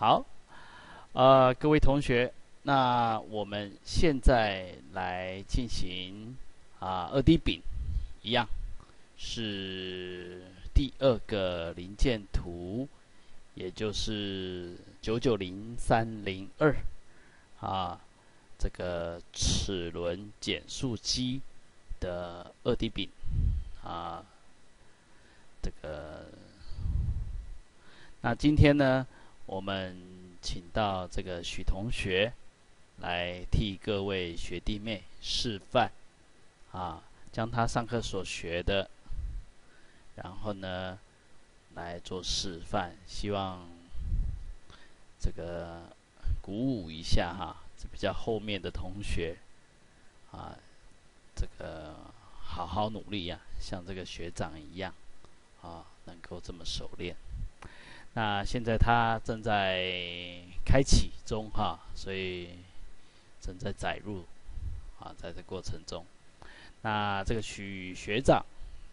好，各位同学，那我们现在来进行二 D 饼，一样是第二个零件图，也就是990302啊，这个齿轮减速机的二 D 饼啊，这个那今天呢，我们请到这个许同学来替各位学弟妹示范将他上课所学的，然后呢来做示范，希望这个鼓舞一下这比较后面的同学这个好好努力像这个学长一样能够这么熟练。那现在他正在开启中所以正在载入在这过程中。那这个许学长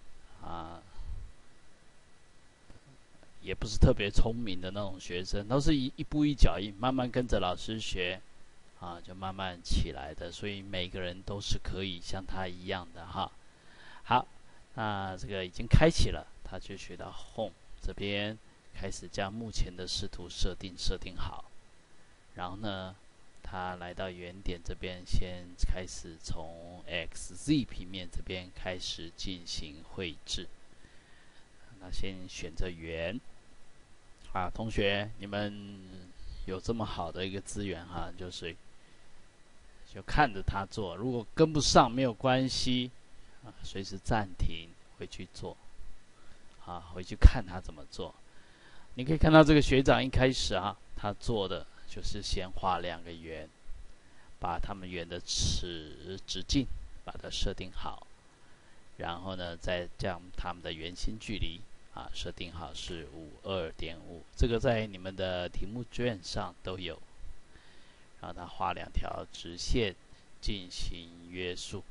也不是特别聪明的那种学生，都是一步一脚印，慢慢跟着老师学就慢慢起来的，所以每个人都是可以像他一样的好，那这个已经开启了，他就学到 Home 这边。开始将目前的视图设定好，然后呢，他来到原点这边，先开始从 XZ 平面这边开始进行绘制。那先选择圆同学，你们有这么好的一个资源就是就看着他做，如果跟不上没有关系随时暂停回去做回去看他怎么做。你可以看到这个学长一开始他做的就是先画两个圆，把他们圆的直径把它设定好，然后呢再将他们的圆心距离设定好是52.5，这个在你们的题目卷上都有。然后他画两条直线进行约束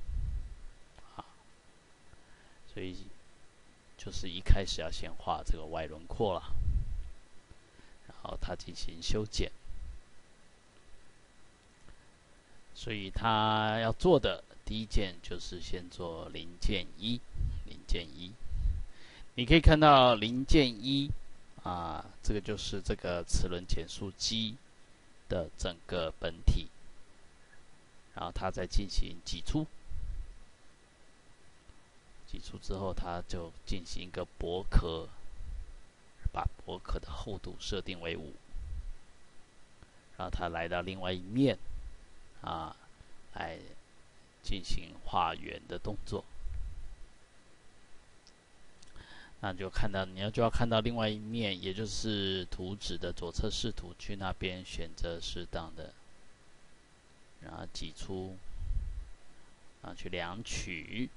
所以就是一开始要先画这个外轮廓了。然后他进行修剪，所以他要做的第一件就是先做零件一。你可以看到零件一这个就是这个齿轮减速机的整个本体，然后他再进行挤出之后，他就进行一个薄壳，把薄壳的厚度设定为5，然后他来到另外一面来进行画圆的动作。那就要看到另外一面，也就是图纸的左侧视图，去那边选择适当的，然后挤出，然后去量取，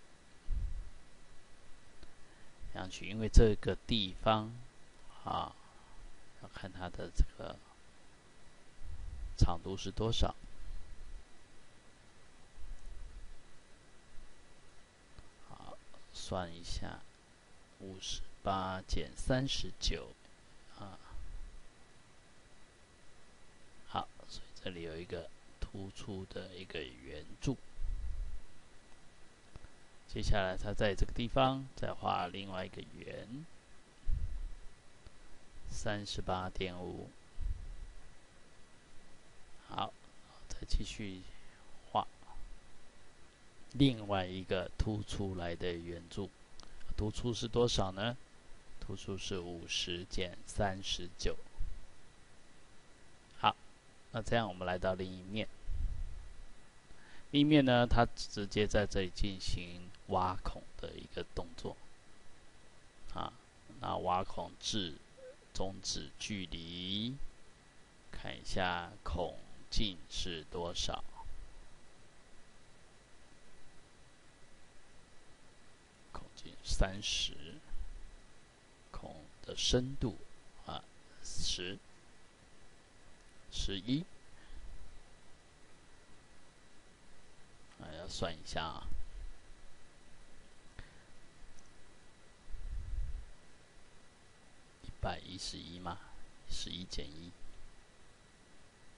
因为这个地方要看它的这个长度是多少。好，算一下，58减39好，所以这里有一个突出的一个圆柱。接下来，它在这个地方再画另外一个圆，38.5。好，再继续画另外一个突出来的圆柱，突出是多少呢？突出是50减39。好，那这样我们来到另一面。另一面呢，它直接在这里进行挖孔的一个动作那挖孔至中指距离，看一下孔径是多少。孔径30，孔的深度10、11。要算一下111嘛，11减1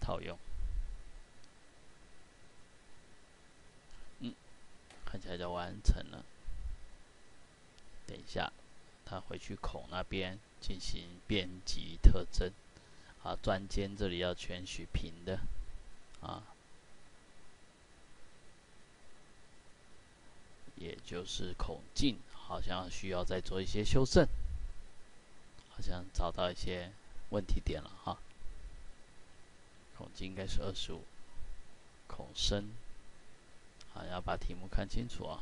套用。看起来就完成了。等一下，他回去孔那边进行编辑特征。钻尖这里要全许平的。也就是孔径好像需要再做一些修正，好像找到一些问题点了哈。孔径应该是25，孔深，要把题目看清楚啊。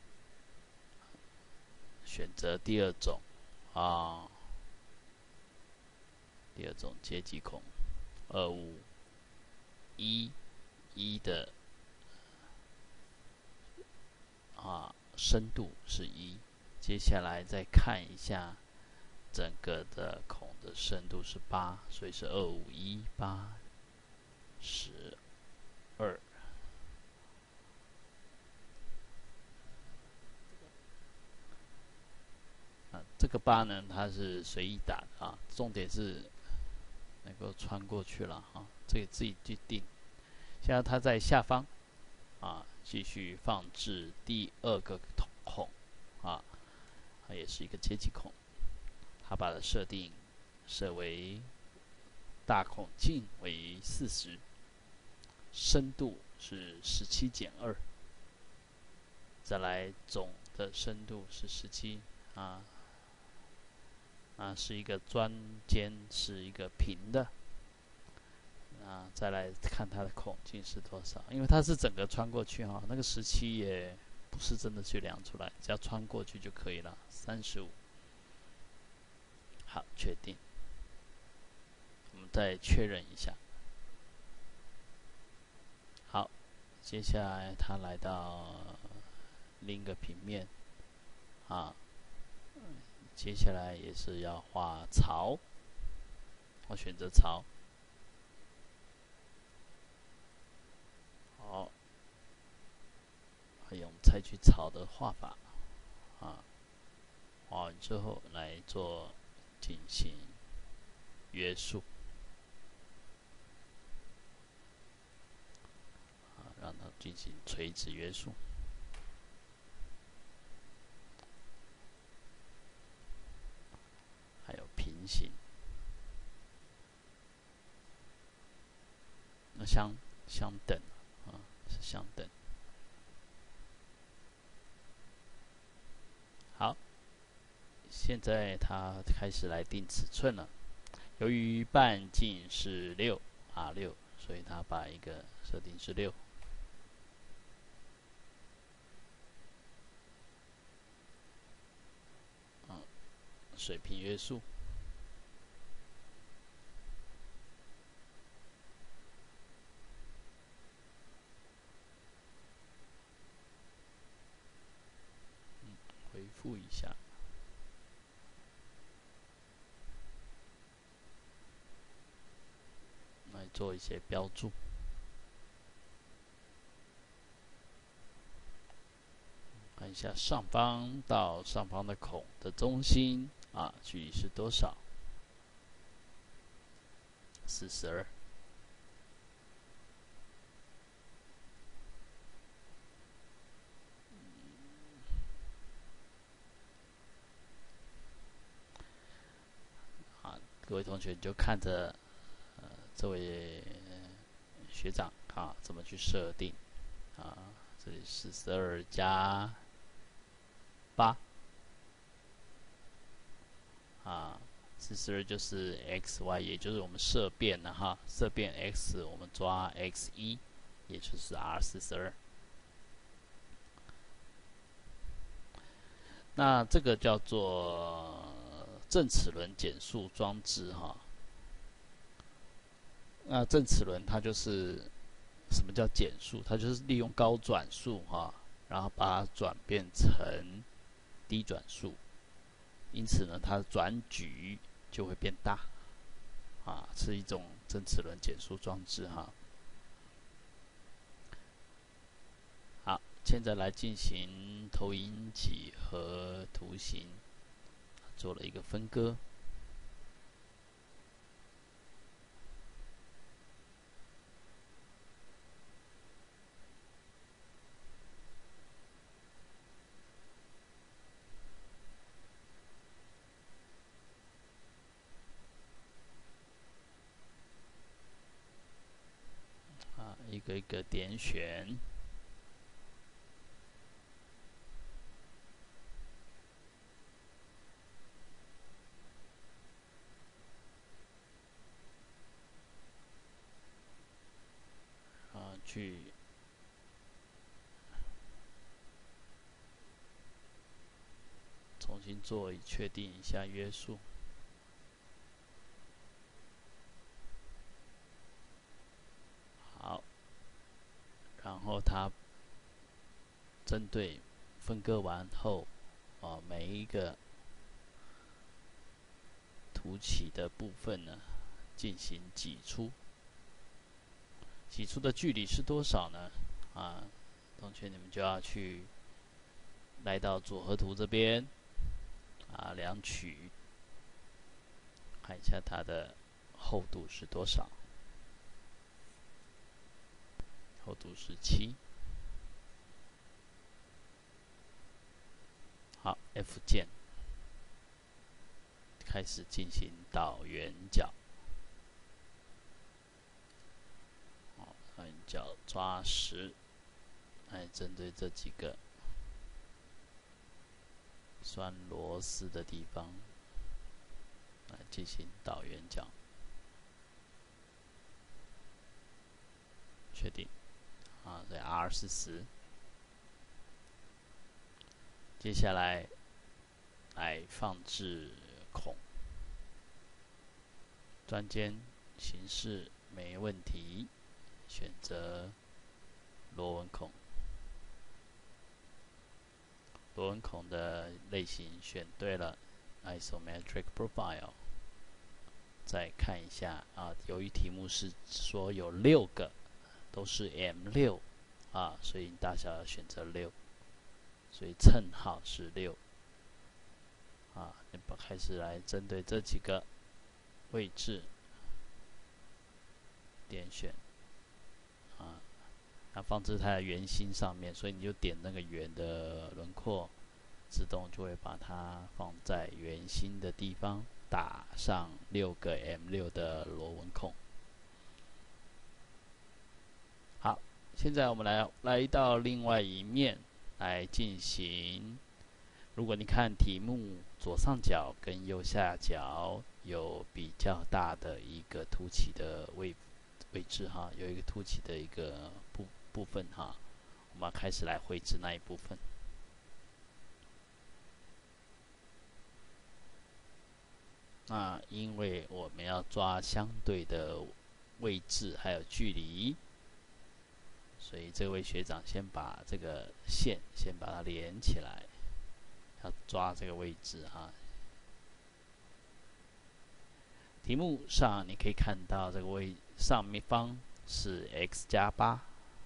选择第二种第二种阶级孔，251的深度是1。接下来再看一下整个的孔的深度是8，所以是251/812。这个8呢，它是随意打的重点是能够穿过去了这个自己去定。现在它在下方继续放置第2个孔也是一个阶级孔。它把它设为大孔径为40，深度是17减2，再来总的深度是17是一个钻尖，是一个平的。再来看它的孔径是多少，因为它是整个穿过去那个17也不是真的去量出来，只要穿过去就可以了，35。好，确定。我们再确认一下。好，接下来它来到另一个平面接下来也是要画槽，我选择槽。好，用采取槽的画法画完之后来进行约束让它进行垂直约束。还有平行，那相等是相等。好，现在它开始来定尺寸了。由于半径是6，所以它把一个设定是6。水平约束。回复一下。来做一些标注。看一下上方到上方的孔的中心距离是多少？42。各位同学就看着这位学长怎么去设定这里42加842就是 xy， 也就是我们色变了色变 x 我们抓 x1， 也就是 r42。那这个叫做正齿轮减速装置那正齿轮它就是什么叫减速？它就是利用高转速然后把它转变成低转速，因此呢，它的转矩就会变大是一种正齿轮减速装置好，现在来进行投影几何图形，做了一个分割。 一个一个点选。去重新做，确定一下约束。好，然后它针对分割完后，每一个凸起的部分呢，进行挤出。挤出的距离是多少呢？同学你们就要去来到组合图这边，量取，看一下它的厚度是多少。厚度是7。好 ，F 键开始进行导圆角。圆角抓10，针对这几个拴螺丝的地方来进行导圆角，确定。对 R 是10。接下来来放置孔，钻尖形式没问题，选择螺纹孔。螺纹孔的类型选对了 ，Isometric Profile。再看一下由于题目是说有6个，都是 M6 所以大小要选择6，所以称号是6。开始来针对这几个位置点选，它放置在圆心上面，所以你就点那个圆的轮廓，自动就会把它放在圆心的地方，打上6个 M6 的螺纹孔。好，现在我们来到另外一面来进行。如果你看题目左上角跟右下角有比较大的一个凸起的位置有一个凸起的一个部分我们要开始来绘制那一部分。因为我们要抓相对的位置还有距离，所以这位学长先把这个线先把它连起来，要抓这个位置题目上你可以看到这个上面方是 x 加8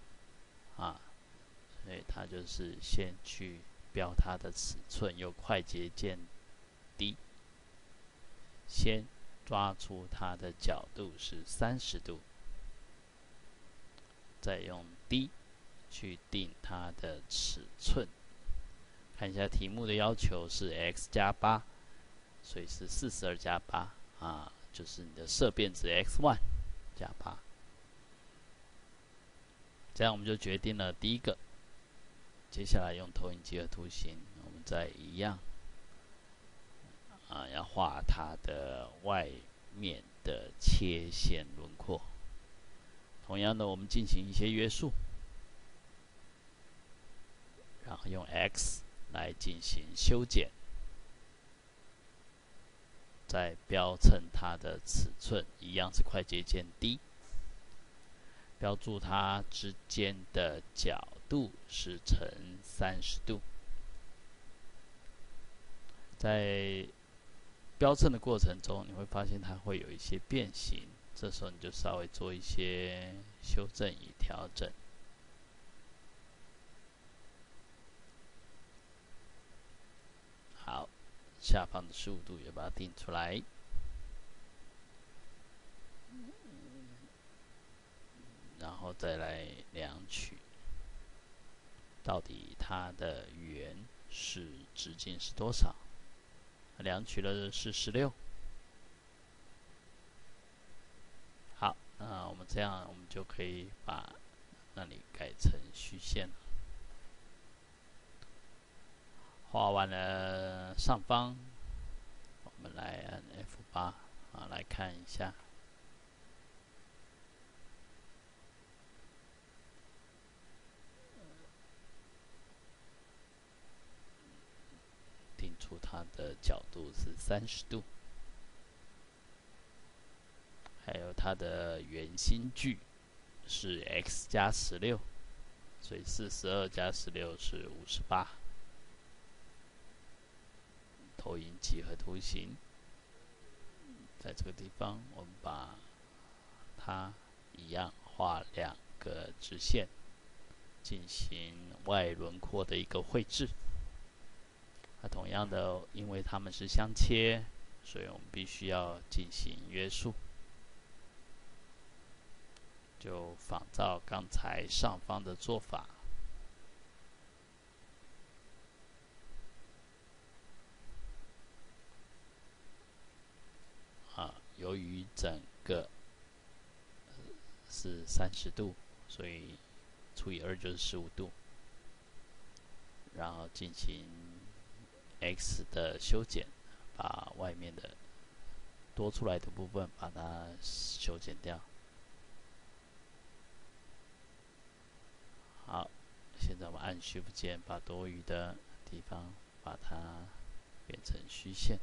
所以它就是先去标它的尺寸，用快捷键 D， 先抓出它的角度是30度，再用 D 去定它的尺寸。看一下题目的要求是 x 加8，所以是42加8就是你的色变值 x1 加8。这样我们就决定了第一个。接下来用投影几何图形，我们再一样要画它的外面的切线轮廓。同样的，我们进行一些约束，然后用 X 来进行修剪，再标称它的尺寸，一样是快捷键 D， 标注它之间的角度是呈30度。在标称的过程中，你会发现它会有一些变形，这时候你就稍微做一些修正与调整。好，下方的15度也把它定出来。然后再来量取，到底它的圆是直径是多少？量取了是16。好，我们这样，我们就可以把那里改成虚线。画完了上方，我们来按 F8来看一下。定出它的角度是30度，还有它的圆心距是 x 加16，所以42加16是58。投影几何图形，在这个地方我们把它一样画2个直线，进行外轮廓的一个绘制。同样的，因为它们是相切，所以我们必须要进行约束，就仿照刚才上方的做法。由于整个是30度，所以除以2就是15度，然后进行 x 的修剪，把外面的多出来的部分把它修剪掉。好，现在我们按 Shift 键，把多余的地方把它变成虚线。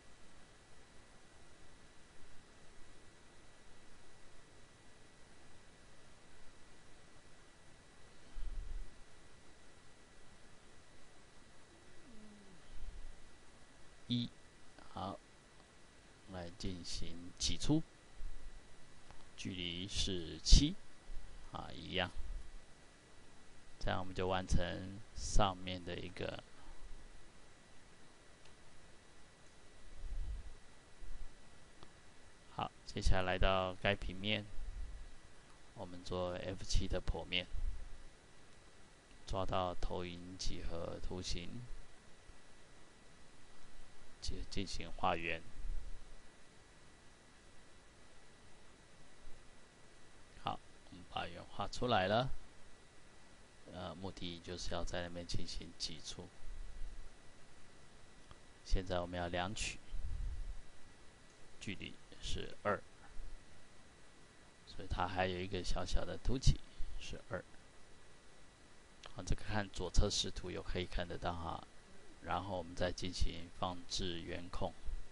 好，来进行挤出，距离是7，一样。这样我们就完成上面的一个。好，接下来来到该平面，我们做 F7的剖面，抓到投影几何图形，进行画圆。好，我们把圆画出来了。目的就是要在那边进行挤出。现在我们要量取，距离是2，所以它还有一个小小的凸起是2。这个看左侧视图有可以看得到哈。然后我们再进行放置圆孔，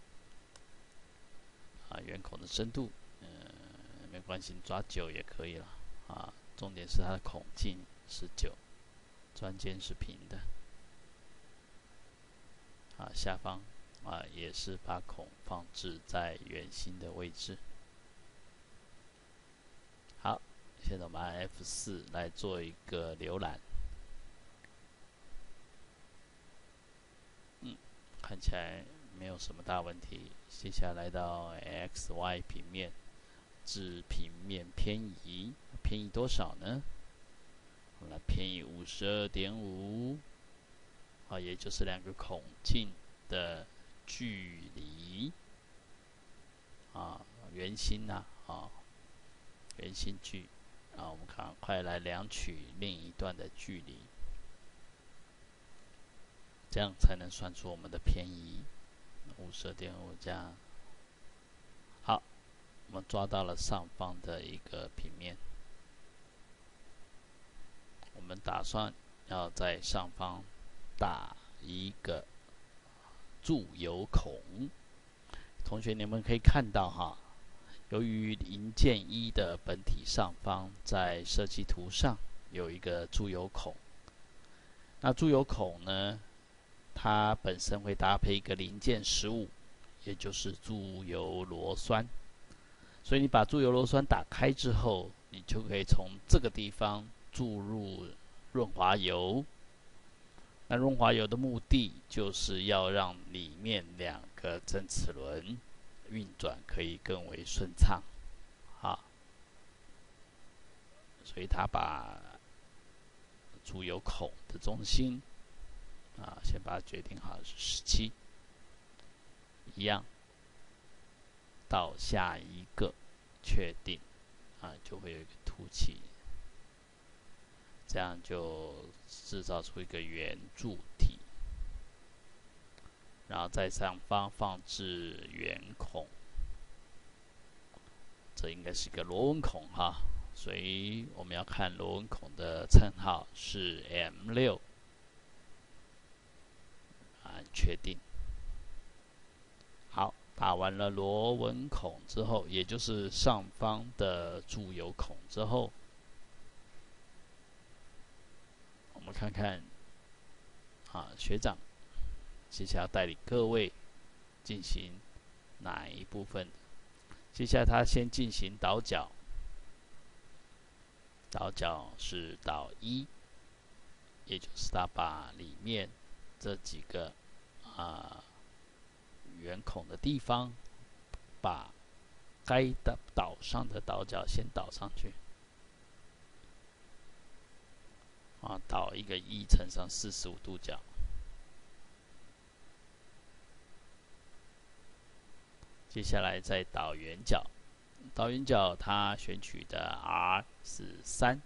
圆孔的深度，没关系，你抓9也可以了重点是它的孔径是9，砖间是平的。下方也是把孔放置在圆心的位置。好，现在我们按 F4来做一个浏览。看起来没有什么大问题。接下来到 XY 平面，至平面偏移，偏移多少呢？我们来偏移52.5，也就是2个孔径的距离圆心圆心距我们赶快来量取另一段的距离。这样才能算出我们的偏移52.5加。好，我们抓到了上方的一个平面，我们打算要在上方打一个注油孔。同学，你们可以看到由于零件1的本体上方在设计图上有一个注油孔，那注油孔呢，它本身会搭配一个零件15，也就是注油螺栓。所以你把注油螺栓打开之后，你就可以从这个地方注入润滑油。那润滑油的目的就是要让里面2个针齿轮运转可以更为顺畅。所以它把注油孔的中心先把它决定好是17，一样到下一个确定就会有一个凸起这样就制造出一个圆柱体，然后在上方放置圆孔，这应该是一个螺纹孔哈，所以我们要看螺纹孔的称号是 M6， 确定。好，打完了螺纹孔之后，也就是上方的注油孔之后，我们看看学长接下来带领各位进行哪一部分？接下来他先进行倒角，倒角是倒1，也就是他把里面这几个圆孔的地方，把该倒上的倒角先倒上去，倒一个1乘上45度角。接下来再倒圆角，倒圆角它选取的 R 是3，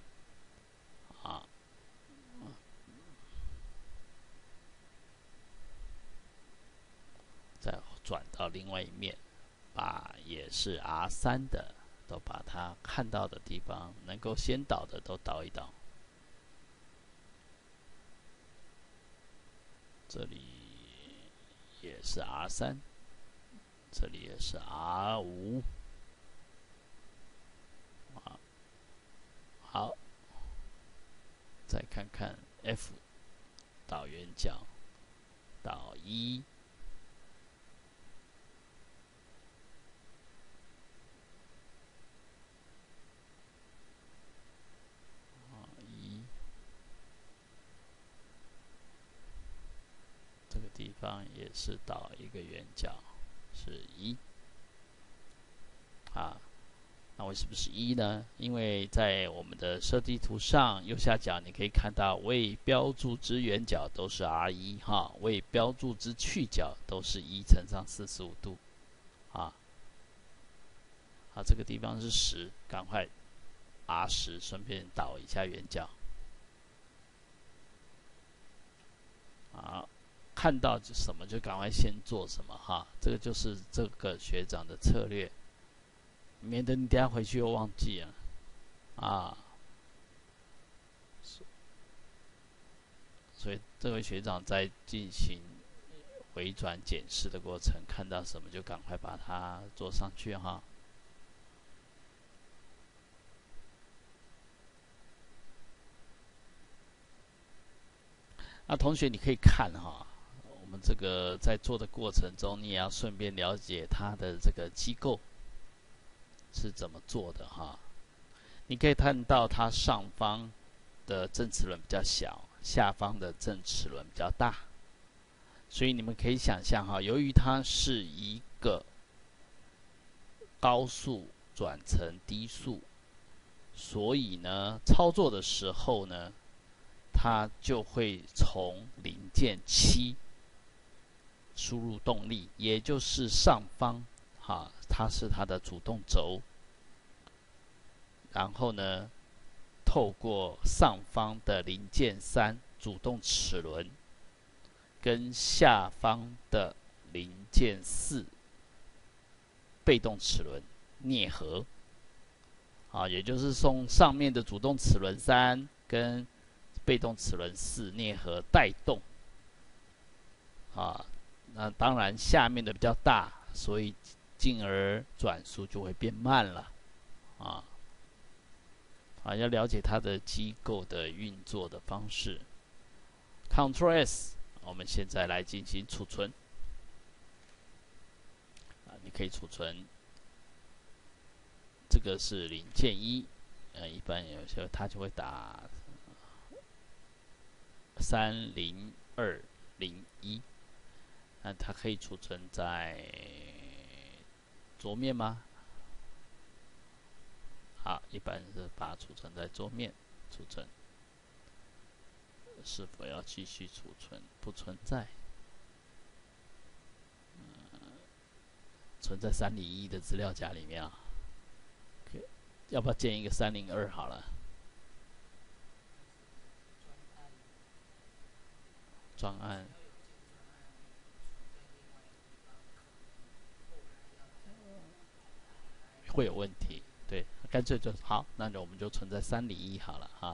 再转到另外一面，把也是 R3 的，都把它看到的地方能够先倒的都倒一倒。这里也是 R3， 这里也是 R5。好，再看看 F， 倒圆角，倒1，这个地方也是倒一个圆角，是1。那为什么是1呢？因为在我们的设计图上右下角，你可以看到未标注之圆角都是 R1 哈，未标注之去角都是1乘上45度这个地方是10，赶快 R10，顺便倒一下圆角。看到什么就赶快先做什么哈，这个就是这个学长的策略，免得你等下回去又忘记了所以这位学长在进行回转检视的过程，看到什么就赶快把它做上去哈。那同学你可以看我们这个在做的过程中，你也要顺便了解它的这个机构是怎么做的你可以看到它上方的正齿轮比较小，下方的正齿轮比较大，所以你们可以想象由于它是一个高速转成低速，所以呢，操作的时候呢，它就会从零件7输入动力，也就是上方它是它的主动轴，然后呢，透过上方的零件3主动齿轮跟下方的零件4被动齿轮啮合，也就是从上面的主动齿轮3跟被动齿轮4啮合带动，那当然下面的比较大，所以进而转速就会变慢了，要了解它的机构的运作的方式。Ctrl S， 我们现在来进行储存。你可以储存，这个是零件1，一般有时候它就会打30201，那它可以储存在桌面吗？一般是把它储存在桌面，储存。是否要继续储存？不存在。存在301的资料夹里面要不要建一个302好了？ 专案会有问题，对，干脆就好，那我们就存在301好了哈。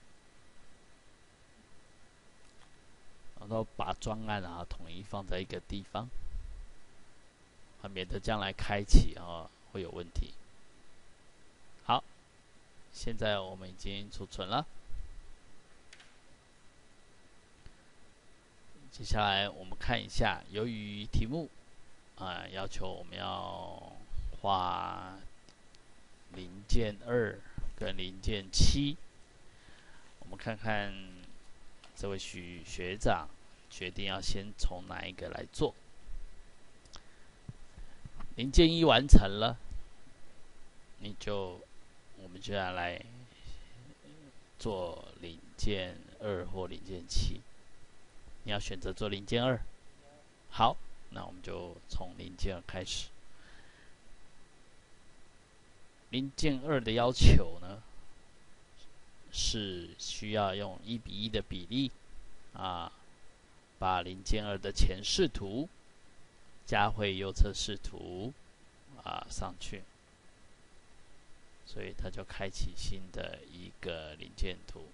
然后把专案统一放在一个地方，免得将来开启会有问题。好，现在我们已经储存了。接下来我们看一下，由于题目要求我们要画零件2跟零件7，我们看看这位学长决定要先从哪一个来做。零件1完成了，我们就要来做零件2或零件7。你要选择做零件2，好，那我们就从零件2开始。零件2的要求呢，是需要用1:1的比例把零件2的前视图加回右侧视图上去，所以它就开启新的一个零件图。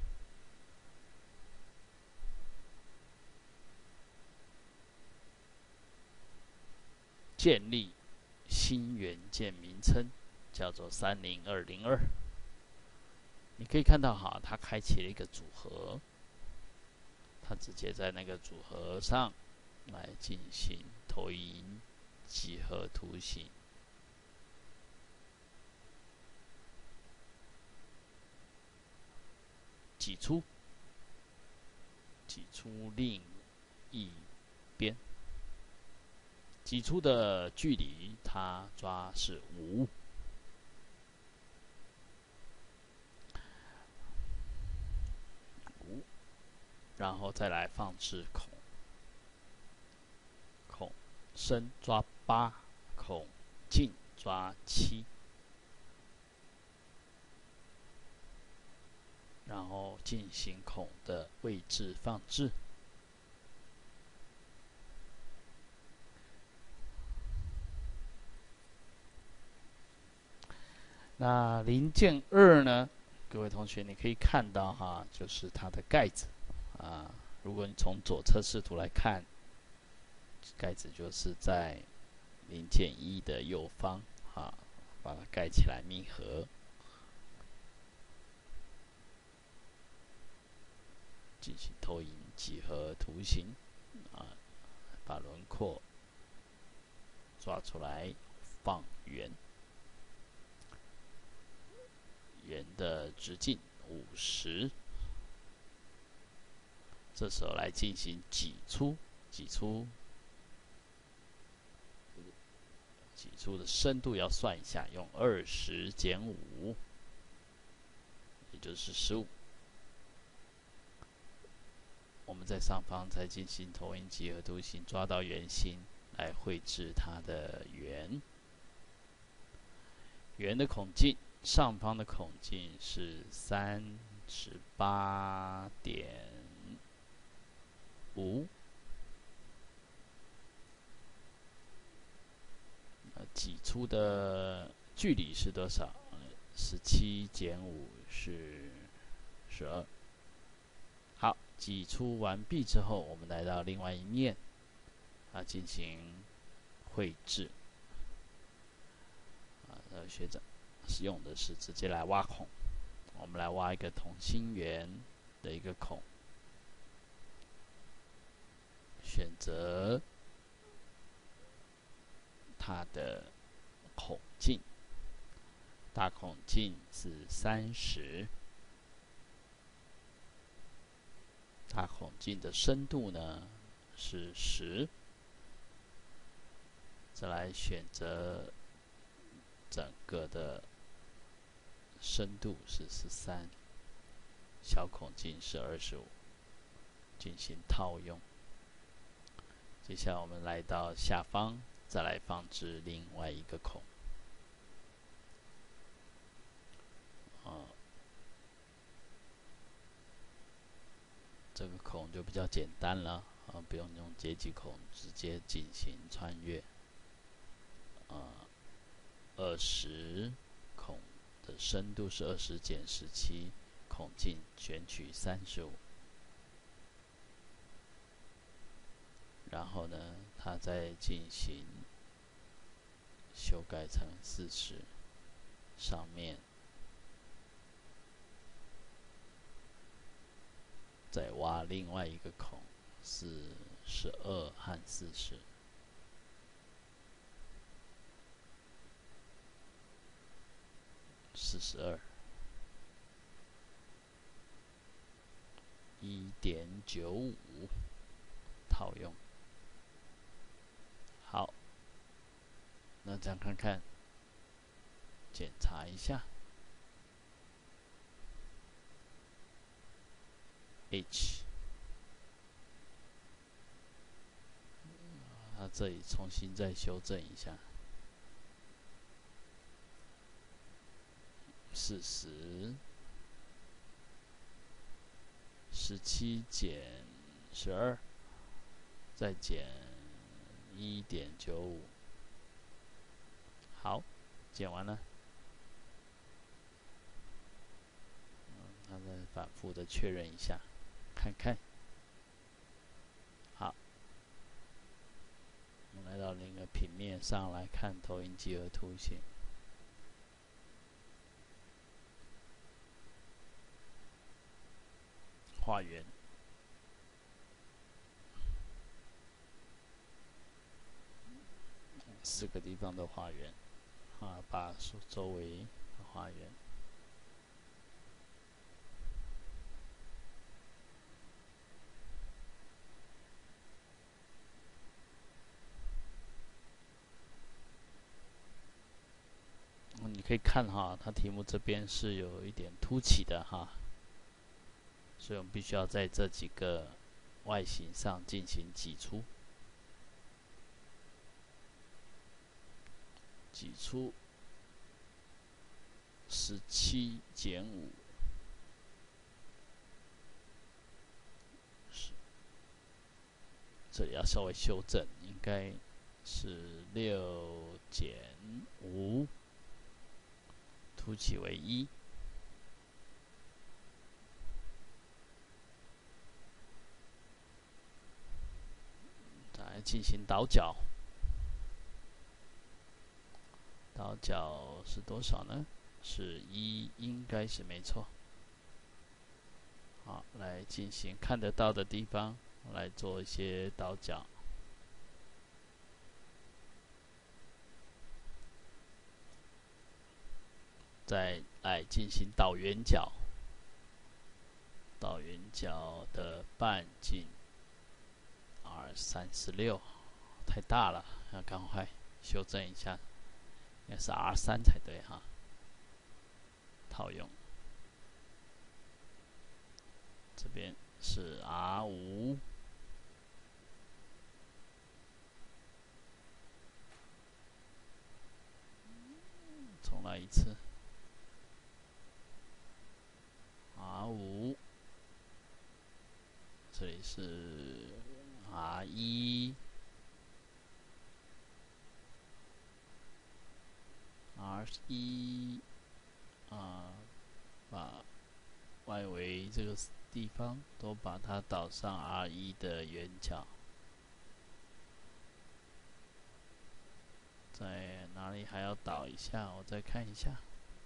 建立新元件名称叫做30202。你可以看到它开启了一个组合，它直接在那个组合上来进行投影几何图形。挤出另一边，挤出的距离它抓是5，然后再来放置孔深抓8，孔径抓7，然后进行孔的位置放置。那零件2呢？各位同学，你可以看到就是它的盖子如果你从左侧视图来看，盖子就是在零件1的右方把它盖起来密合，进行投影几何图形把轮廓抓出来，放圆。圆的直径50，这时候来进行挤出的深度要算一下，用20减5，也就是15。我们在上方再进行投影几何图形，抓到圆心来绘制它的圆。圆的孔径，上方的孔径是38.5，挤出的距离是多少？17减5是12。好，挤出完毕之后，我们来到另外一面进行绘制。学长使用的是直接来挖孔，我们来挖一个同心圆的一个孔，选择它的孔径，大孔径是30，大孔径的深度呢是10，再来选择整个的深度是13，小孔径是25，进行套用。接下来我们来到下方，再来放置另外一个孔。这个孔就比较简单了不用用阶级孔直接进行穿越。20孔的深度是20减17，孔径选取35，然后呢，它再进行修改成40，上面再挖另外一个孔，是12和40。42 1.95 套用。好，那这样看看，检查一下 H， 它这里重新再修正一下。40 17减12，再减 1.95。好，减完了。那再反复的确认一下，看看。好，我们来到另一个平面上来看投影几何图形。画圆，4个地方都画圆，把周围画圆。你可以看它题目这边是有一点凸起的所以我们必须要在这几个外形上进行挤出。挤出17减5，这里要稍微修正，应该是6减5，凸起为1。再来进行倒角，倒角是多少呢？是1，应该是没错。好，来进行看得到的地方来做一些倒角。再来进行倒圆角，倒圆角的半径 R36，太大了，要赶快修正一下，应该是 R3才对套用，这边是 R5，重来一次。R5，这里是 R1， R1，把外围这个地方都把它导上 R1 的圆角。在哪里还要导一下？我再看一下。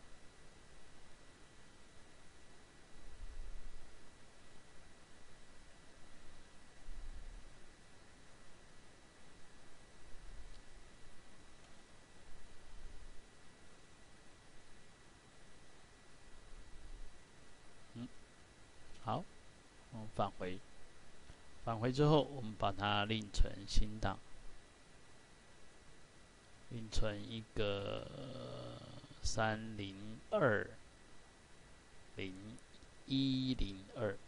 好，我们返回。返回之后，我们把它另存新档，另存一个3020102，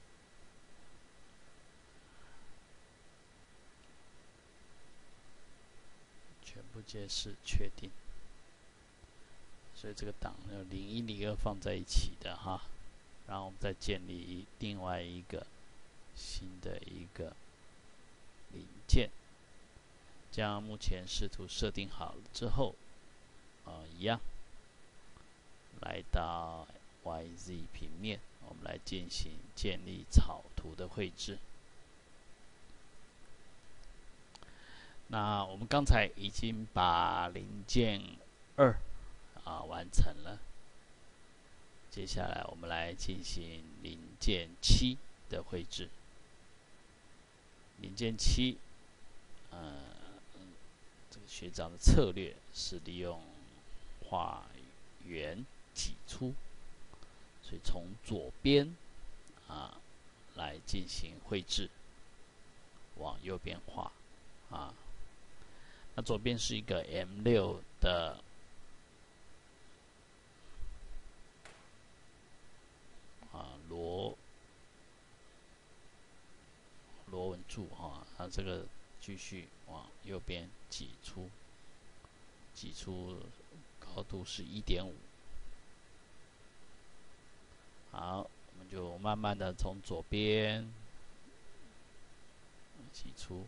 全部皆是确定。所以这个档01、02放在一起的然后我们再建立另外一个新的一个零件。将目前视图设定好了之后，一样来到 YZ 平面，我们来进行建立草图的绘制。那我们刚才已经把零件2完成了，接下来我们来进行零件7的绘制。零件7，这个学长的策略是利用画圆挤出，所以从左边来进行绘制，往右边画那左边是一个 M6 的螺纹柱那这个继续往右边挤出，高度是 1.5。好，我们就慢慢的从左边挤出。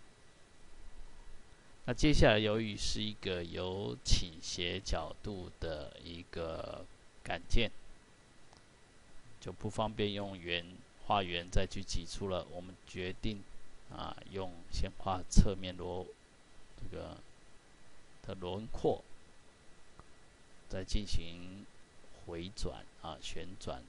那接下来由于是一个有倾斜角度的一个杆件，就不方便用画圆再去挤出了。我们决定用先画侧面这个的轮廓，再进行回转旋转。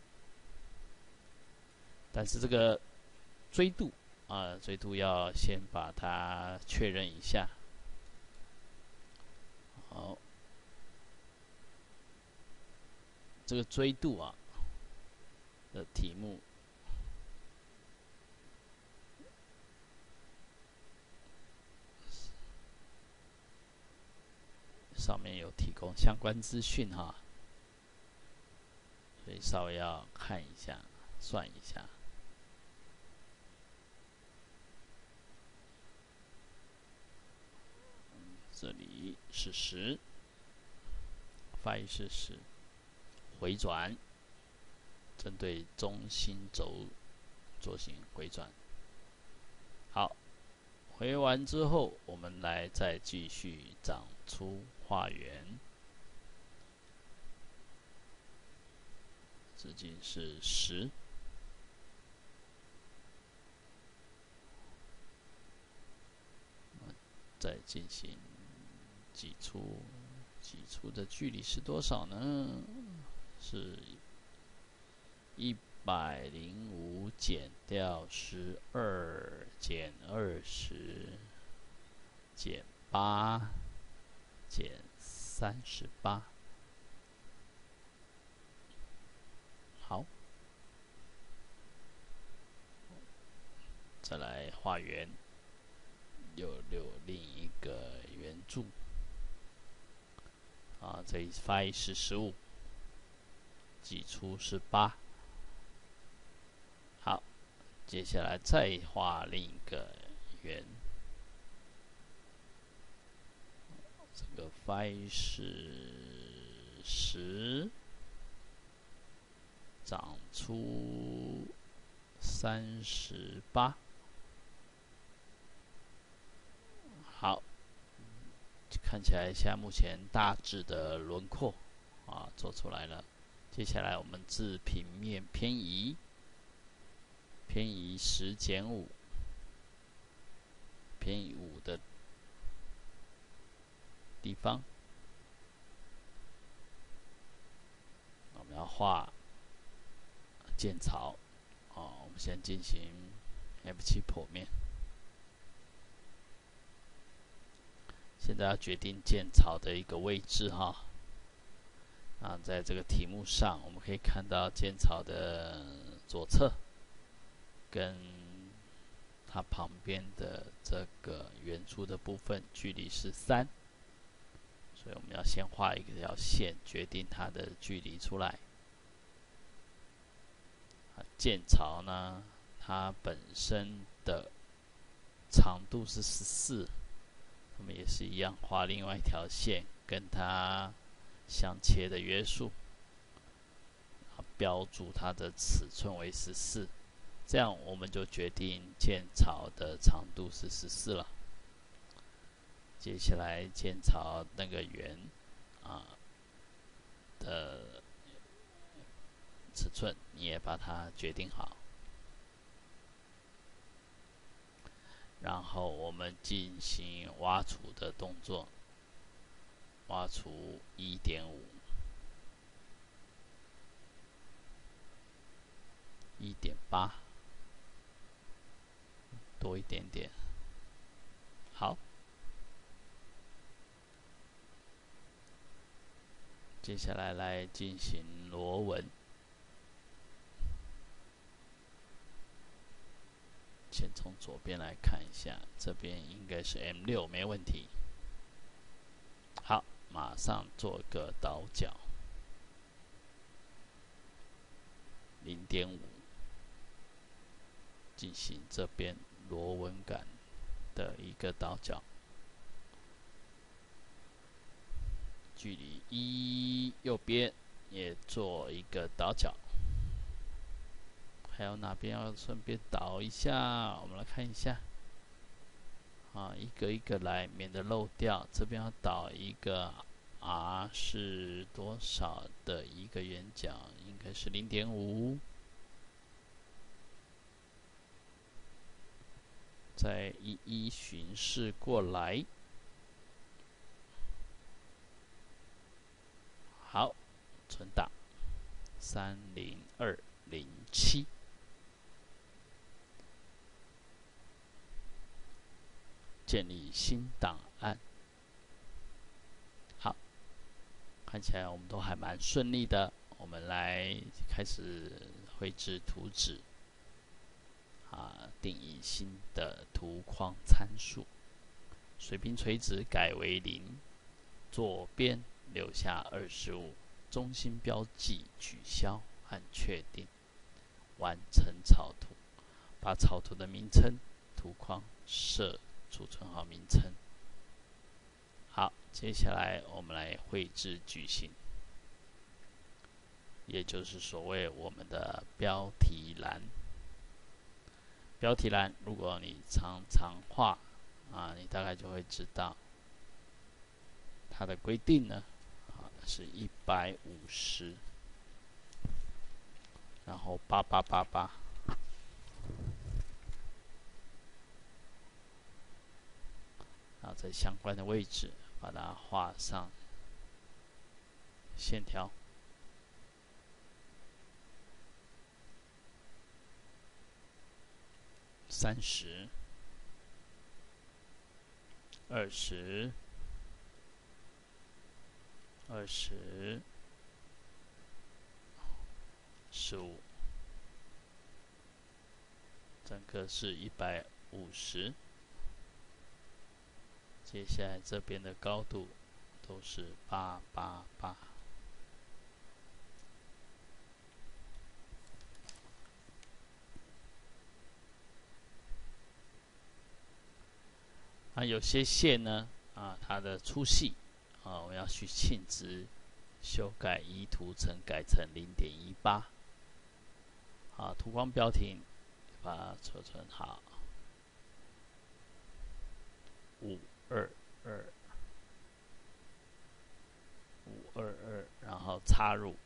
但是这个锥度要先把它确认一下。好，这个锥度的题目上面有提供相关资讯所以稍微要看一下，算一下。这里是10，phi 是10，回转，针对中心轴做行回转。好，回完之后，我们来再继续长出画圆，直径是10。再进行挤出的距离是多少呢？是105减掉12减20减8减38。好，再来画圆，又留另一个圆柱。这里 phi 是15，挤出是8。好，接下来再画另一个圆，这个 phi 是10，长出38。好，看起来现在目前大致的轮廓做出来了。接下来我们自平面偏移10减5，偏移5的地方，我们要画剑槽我们先进行 F7 剖面。现在要决定剑槽的一个位置在这个题目上，我们可以看到剑槽的左侧跟它旁边的这个圆柱的部分距离是3，所以我们要先画一条线，决定它的距离出来。剑槽呢，它本身的长度是14。我们也是一样画另外一条线，跟它相切的约束，标注它的尺寸为14。 这样我们就决定剑槽的长度是14了。接下来剑槽那个圆的尺寸你也把它决定好，然后我们进行挖除的动作，挖除 1.5、1.8，多一点点。好，接下来来进行螺纹。先从左边来看一下，这边应该是 M6，没问题。好，马上做个倒角0.5，进行这边螺纹感的一个倒角，距离1，右边也做一个倒角。还有哪边要顺便导一下？我们来看一下，一个一个来，免得漏掉。这边要导一个 R 是多少的一个圆角？应该是0.5。再一一巡视过来。好，存档30207。建立新档案。好，看起来我们都还蛮顺利的。我们来开始绘制图纸，定义新的图框参数。水平垂直改为0，左边留下25，中心标记取消，按确定，完成草图。把草图的名称、图框储存好名称。好，接下来我们来绘制矩形，也就是所谓我们的标题栏。标题栏，如果你常常画你大概就会知道它的规定呢，是150，然后8888。然后在相关的位置把它画上线条。30、20、20、15，整个是150。接下来这边的高度都是888。有些线呢，它的粗细，我要去性质修改依图层改成0.18。图框标题把它储存好，522，然后插入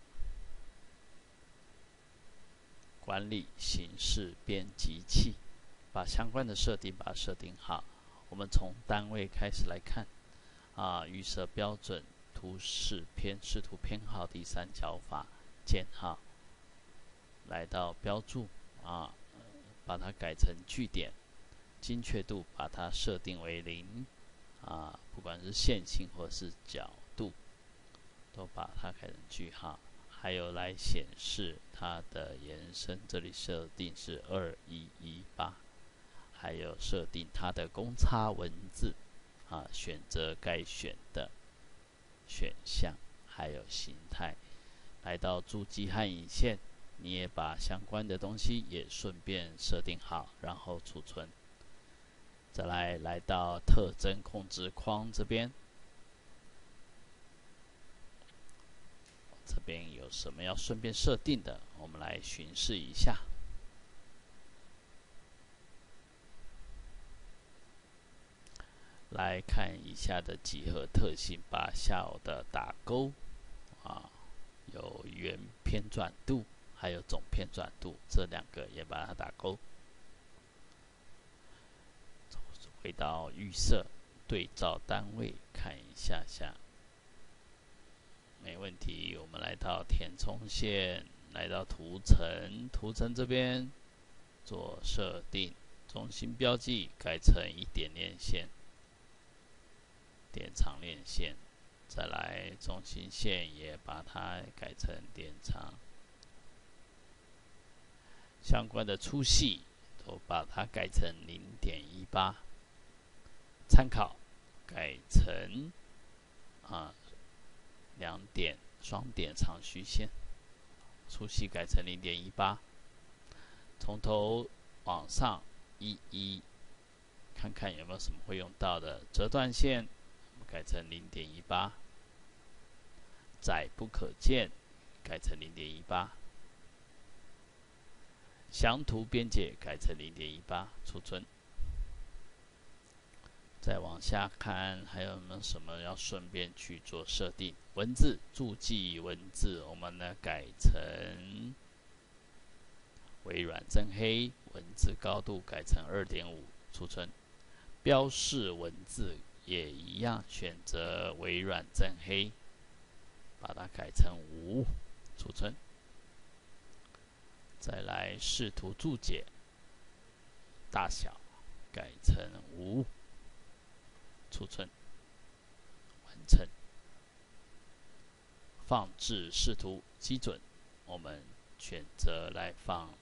管理形式编辑器，把相关的设定把它设定好。我们从单位开始来看，预设标准图示图偏好第3角法减号，来到标注把它改成句点，精确度把它设定为0，不管是线性或是角度，都把它改成句号。还有来显示它的延伸，这里设定是2118。还有设定它的公差文字，选择该选的选项，还有形态。来到注记和引线，你也把相关的东西也顺便设定好，然后储存。再来到特征控制框这边，这边有什么要顺便设定的，我们来巡视一下。 来看以下的几何特性，把下偶的打勾啊，有圆偏转度，还有总偏转度，这两个也把它打勾。回到预设对照单位看一下下，没问题。我们来到填充线，来到图层，图层这边做设定，中心标记改成一点链线，点长链线，再来中心线也把它改成点长，相关的粗细都把它改成0.18，参考改成2点双点长虚线，粗细改成0.18，从头往上一看看有没有什么会用到的。折断线改成0.18，窄不可见改成0.18，详图边界改成0.18，储存。再往下看，还有没有什么要顺便去做设定？文字注记文字，我们呢改成微软真黑，文字高度改成2.5，储存。标示文字也一样，选择微软真黑，把它改成5，储存。再来视图注解，大小改成5。储存，完成。放置视图基准，我们选择来放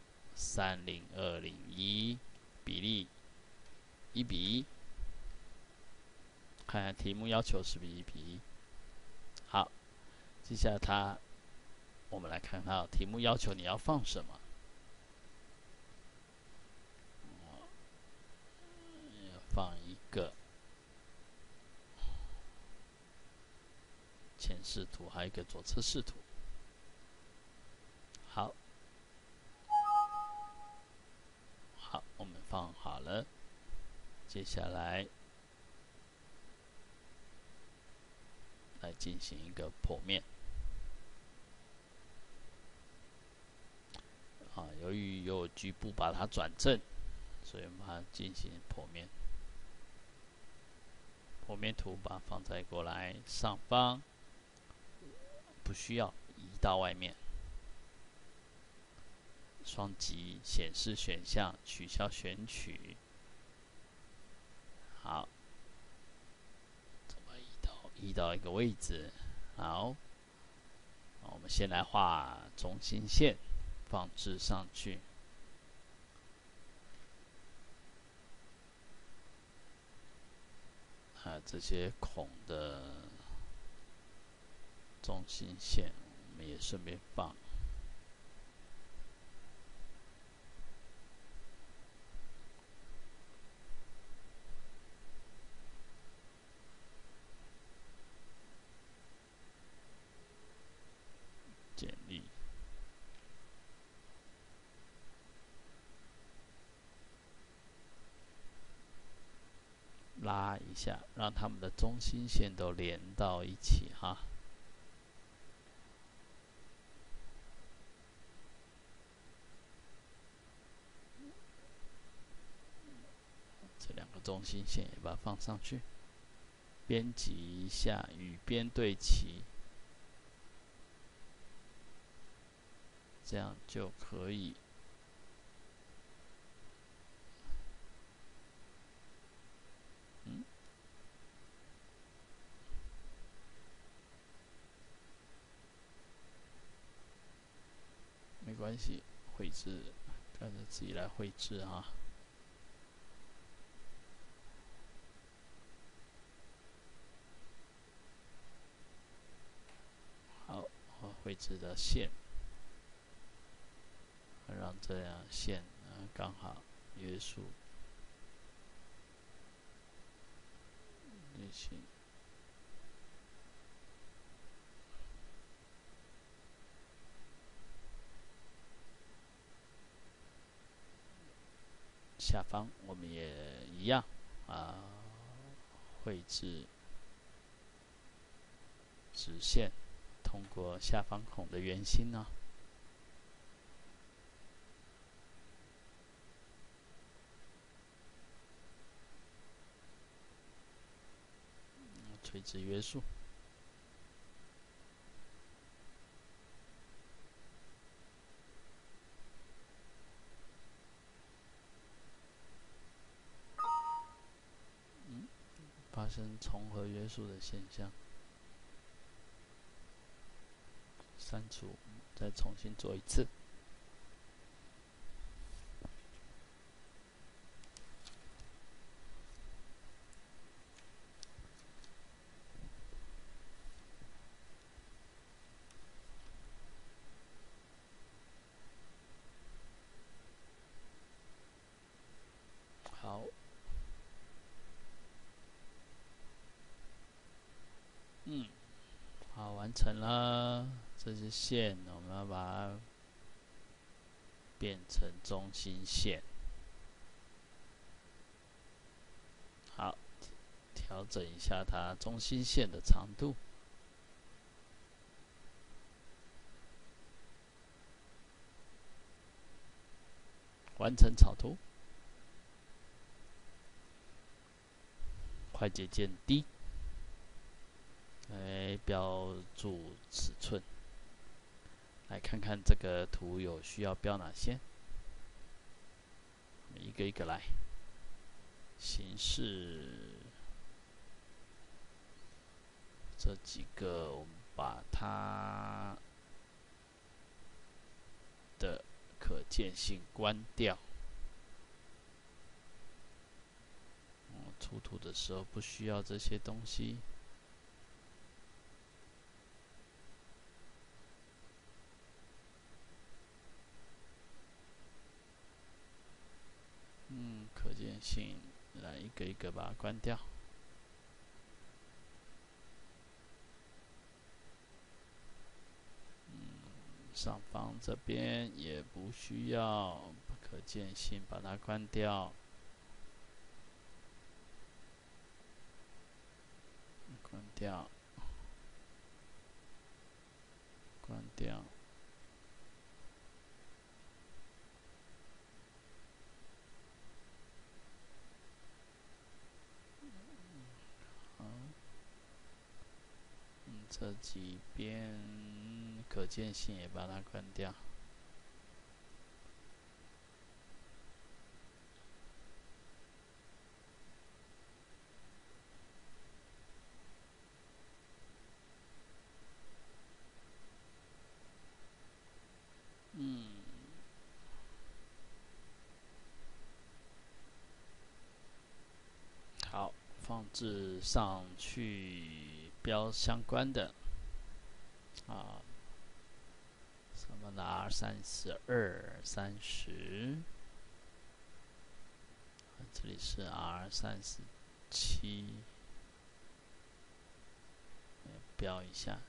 30201，比例1:1，看看题目要求是不是1:1。好，接下来我们来看看题目要求你要放什么。放一个前视图，还有一个左侧视图。好，我们放好了。接下来来进行一个剖面。由于有局部把它转正，所以我们把它进行剖面。剖面图把它放在过来上方，不需要移到外面。双击显示选项，取消选取。好，怎么移到一个位置？好，我们先来画中心线，放置上去。这些孔的中心线，我们也顺便放。建立。拉一下，让它们的中心线都连到一起哈。这两个中心线也把它放上去，编辑一下，与边对齐，这样就可以。没关系，绘制，跟着自己来绘制啊。好，我绘制的线，让这样线刚好约束类型。下方我们也一样绘制直线通过下方孔的圆心呢？垂直约束。发生重合约束的现象。删除，再重新做一次。好，好，完成了。这些线，我们要把它变成中心线。好，调整一下它中心线的长度。完成草图。快捷键 D， 来标注尺寸。来看看这个图有需要标哪些，我们一个一个来。形式这几个，我们把它的可见性关掉。出图的时候不需要这些东西。可见性，来一个一个把它关掉。上方这边也不需要可见性，把它关掉。关掉，关掉。这几边可见性也把它关掉。好，放置上去标相关的什么的 R32、30，这里是 R37，标一下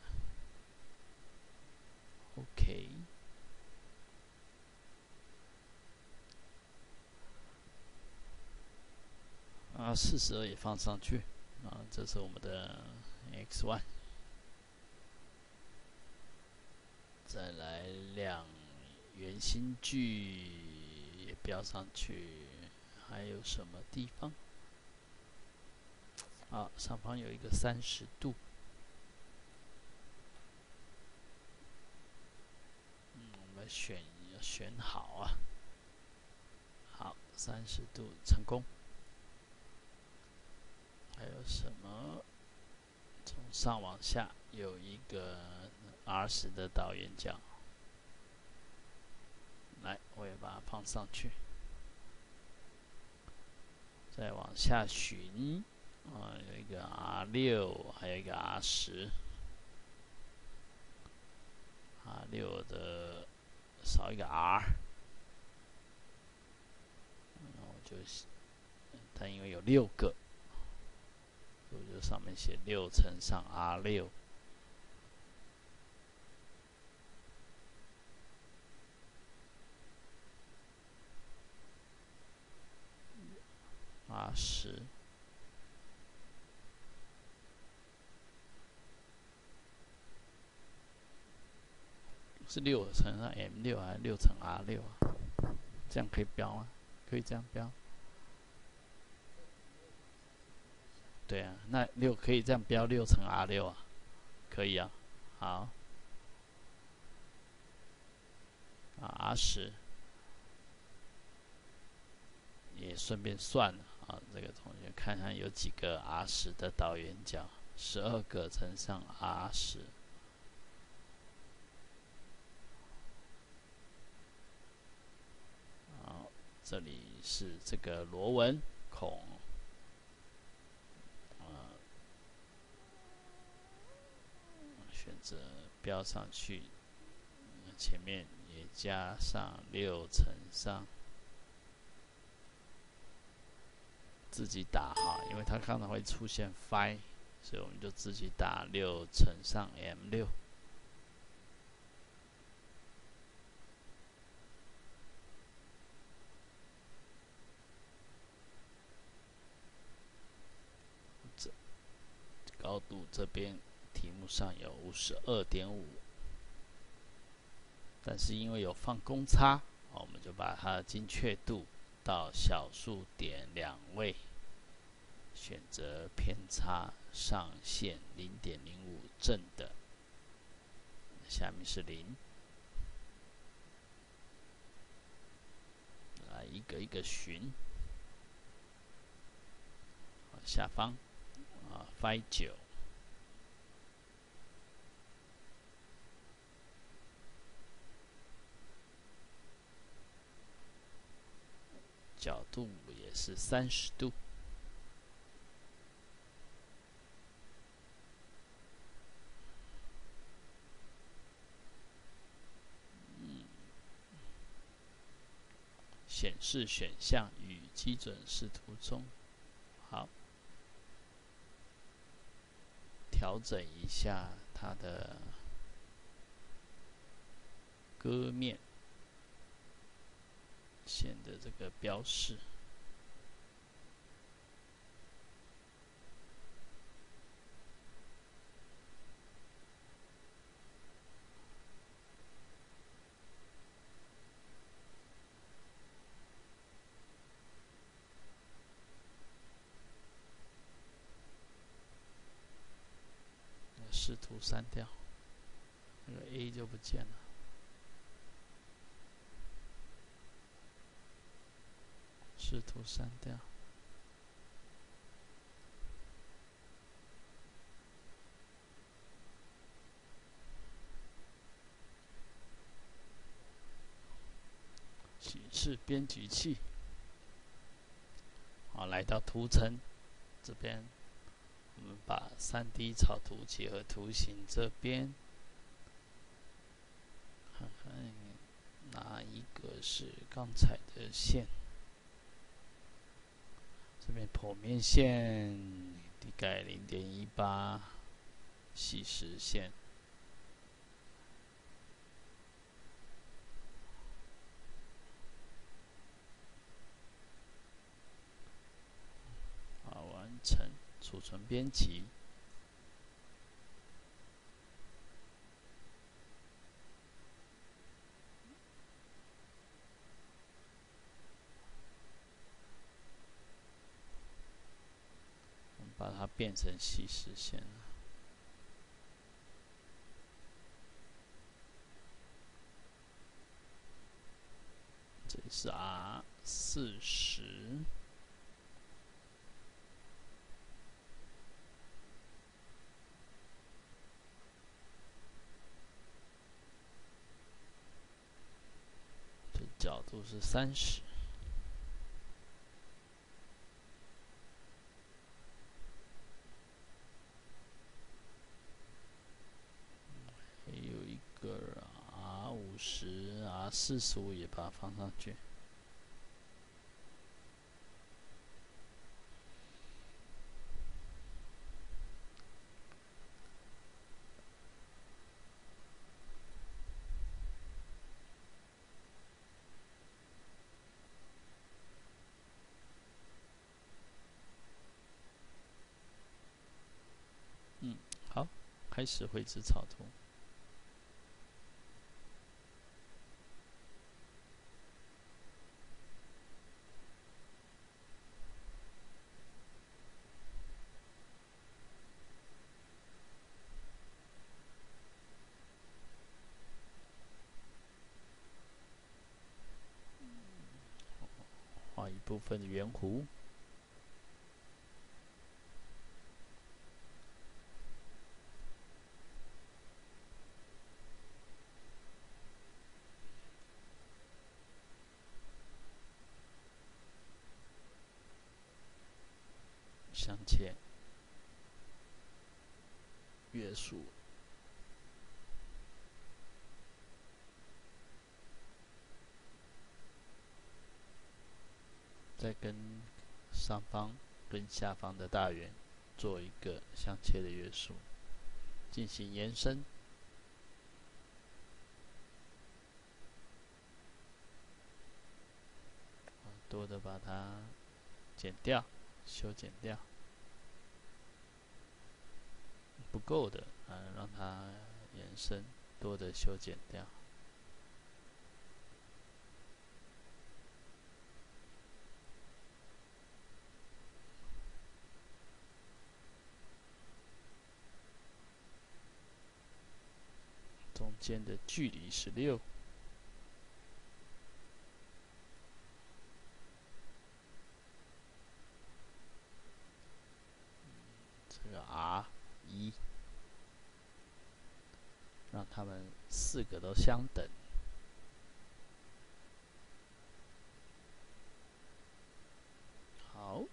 ，OK。42也放上去这是我们的 X1。再来亮圆心距也标上去，还有什么地方？上方有一个30度。我们选好啊。好，30度成功。还有什么？从上往下有一个 R10的导圆角，来，我也把它放上去。再往下寻，有一个 R6，还有一个 10。R6的少一个 R， 我就，它因为有6个。我就上面写6乘上 R6， R10， 是6乘上 M6还是6乘 R6啊？这样可以标吗？可以这样标？对啊，那6可以这样标6乘 R6啊？可以啊。好，R10也顺便算了啊。这个同学看看有几个 R10的导圆角，12个乘上 R10。这里是这个螺纹孔，选择标上去，前面也加上6乘上，自己打哈，因为它可能会出现 phi， 所以我们就自己打6乘上 M6。高度这边题目上有52.5，但是因为有放公差，我们就把它的精确度到小数点2位，选择偏差上限0.05正的，下面是0，来一个一个寻，下方phi 9。角度也是30度。显示选项与基准视图中。好，调整一下它的割面线的这个标示。视图删掉，那个 A 就不见了。视图删掉。显示编辑器。好，来到图层这边，我们把3D 草图结合图形这边，看看哪一个是刚才的线。这边剖面线底盖0.18，细实线。完成储存编辑。我们把它变成细实线了。这里是 R40。角度是30。还有一个 R50、R45也把它放上去。好，开始绘制草图。 部分的圆弧。镶嵌约束，再跟上方跟下方的大圆做一个镶嵌的约束，进行延伸。多的把它剪掉，修剪掉。不够的，让它延伸，多的修剪掉。中间的距离是6。这个 R1，让它们4个都相等。好，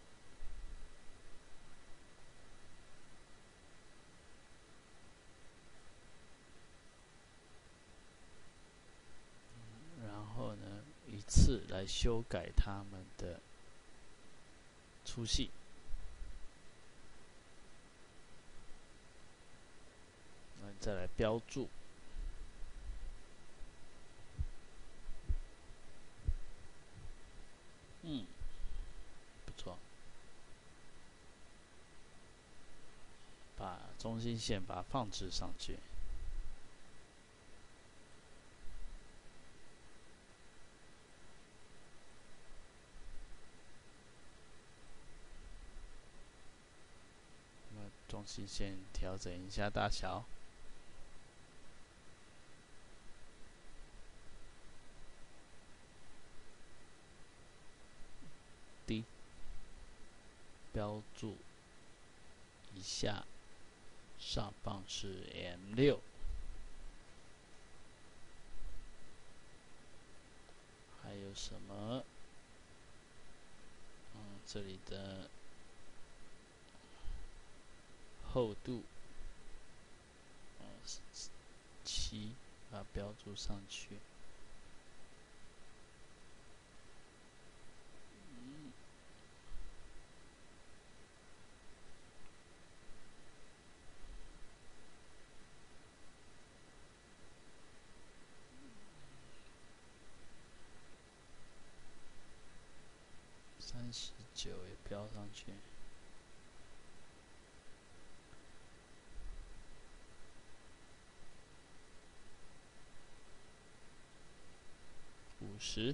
然后呢，依次来修改它们的粗细。再来标注。不错。把中心线把它放置上去。中心线调整一下大小。D， 标注一下，上方是 M6。还有什么？这里的厚度7，把它标注上去。39也标上去。50。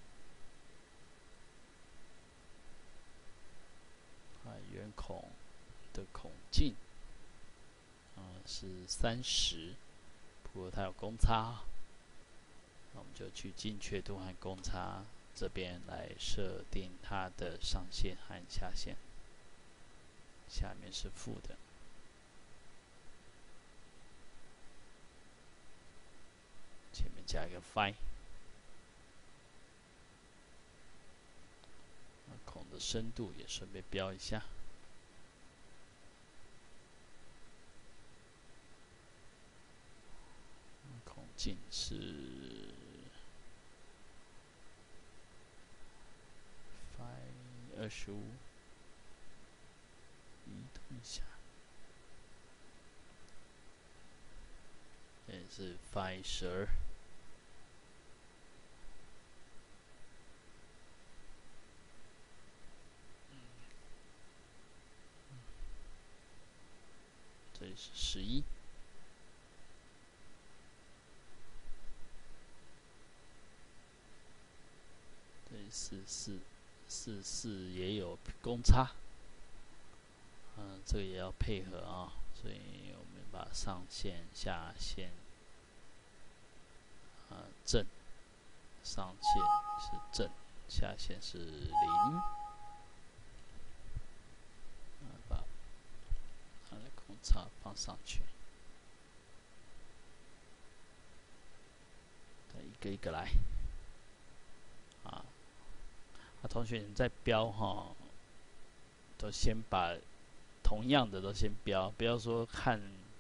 圆孔的孔径，是30，不过它有公差，那我们就去精确度和公差这边来设定它的上限和下限。下面是负的，前面加一个 phi。孔的深度也顺便标一下。孔径是 phi 25，移动一下，这是 phi 12。这里是11。这里44也有公差，这个也要配合啊，所以我们把上限、下限，正，上限是正， 下限是0，把它的公差放上去，再一个一个来。同学，你们在标都先把同样的都先标，不要说看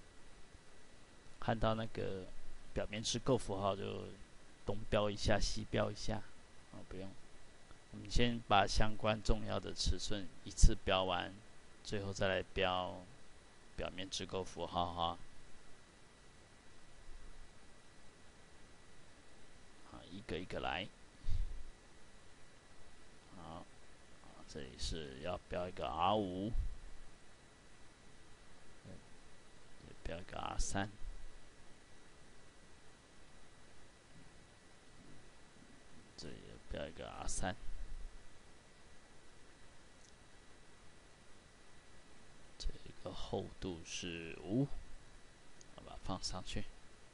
到那个表面值构符号就东标一下西标一下，不用。我们先把相关重要的尺寸一次标完，最后再来标表面值构符号哈。一个一个来。好，这里是要标一个 R5，标一个 R3。这里标一个 R3， 这个厚度是5，把它放上去。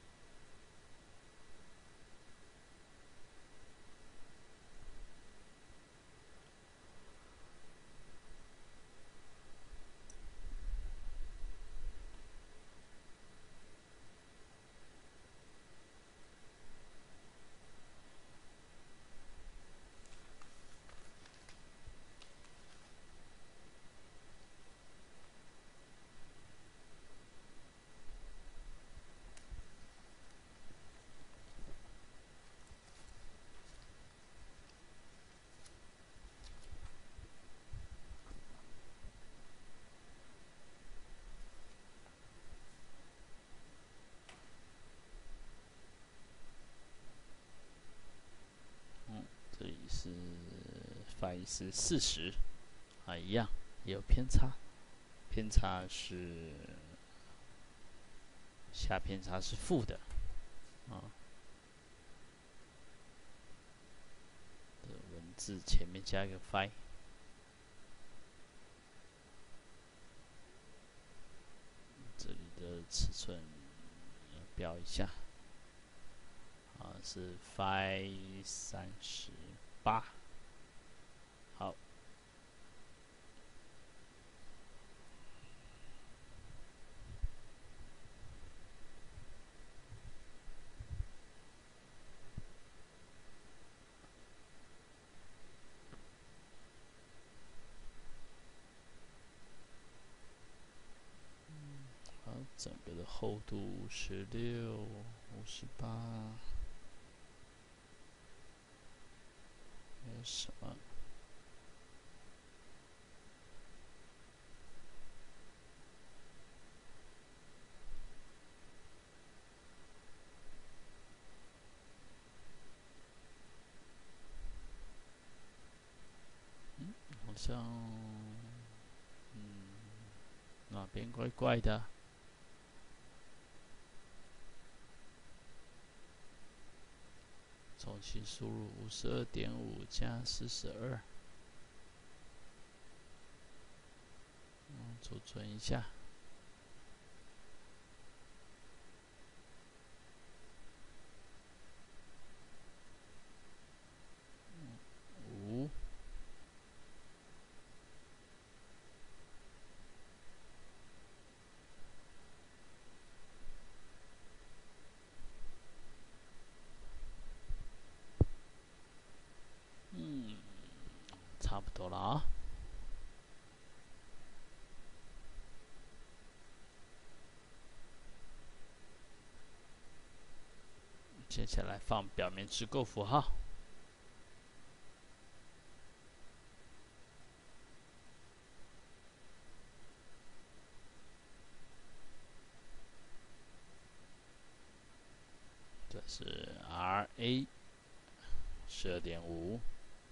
这里是范围是40，一样也有偏差，偏差是下偏差是负的，文字前面加一个 phi， 这里的尺寸标一下，是 phi 38，好。整个的厚度56、58，还有什么？好像哪边怪怪的？重新输入52.5加42，储存一下。5。差不多了啊。接下来放表面值构符号。这是 RA 12.5，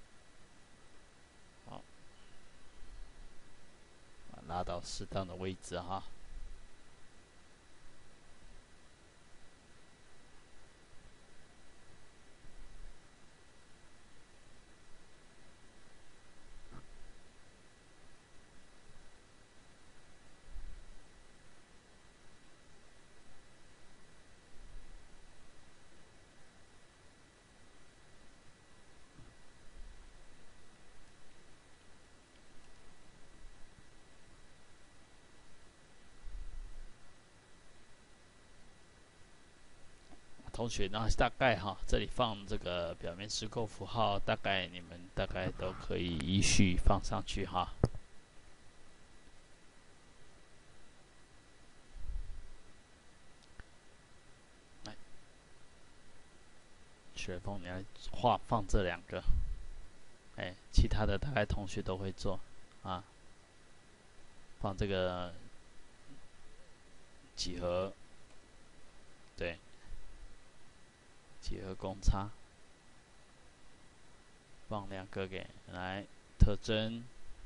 好，拉到适当的位置哈。 同学，然后大概这里放这个表面结构符号，大概你们大概都可以依序放上去哈。来，雪峰，你来放这2个，其他的大概同学都会做啊。放这个几何，对，几何公差，放2个给来特征，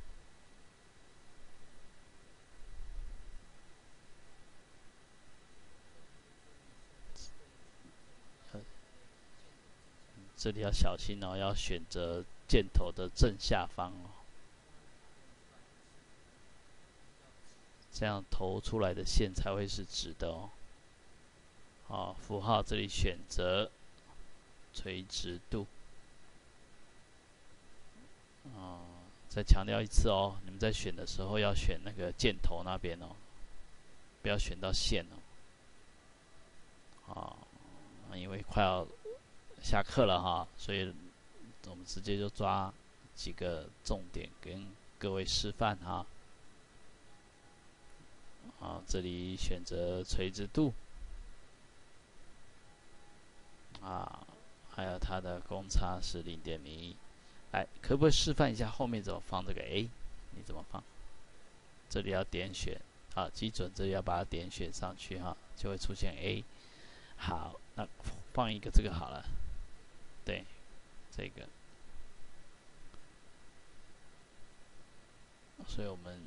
这里要小心哦，要选择箭头的正下方哦，这样投出来的线才会是直的哦。好，符号这里选择垂直度。再强调一次哦，你们在选的时候要选那个箭头那边哦，不要选到线哦。因为快要下课了哈，所以我们直接就抓几个重点跟各位示范哈。这里选择垂直度还有它的公差是0.01。来，可不可以示范一下后面怎么放这个 A？ 你怎么放？这里要点选基准这里要把它点选上去哈，就会出现 A。好，那放一个这个好了，对，这个。所以我们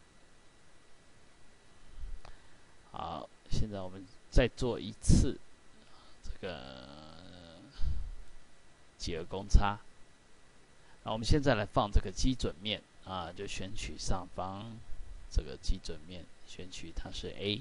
好，现在我们再做一次这个几何公差。我们现在来放这个基准面就选取上方这个基准面，选取它是 A。